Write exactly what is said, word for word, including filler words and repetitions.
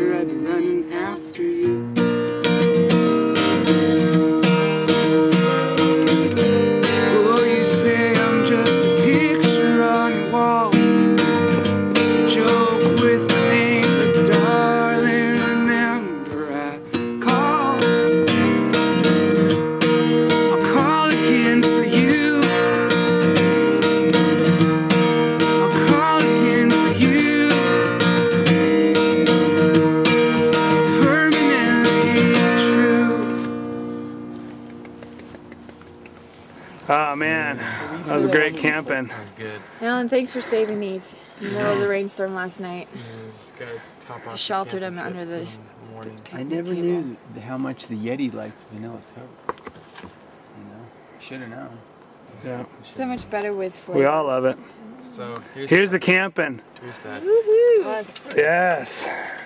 swear I'd be running after you. Oh, you say I'm just a picture on your wall, joke with my name, but darling, remember I called. I'll call again for you. I'll call again for you. Permanently true. Oh man, that was great camping. That was good. Alan, thanks for saving these in the middle of the rainstorm last night. Yeah, just gotta top off Sheltered the them under the in the morning. I never table. knew how much the Yeti liked vanilla Coke. You know, should have known. Yeah. So much better with flavor. We all love it. So here's, Here's the camping. here's that. Woohoo! Yes.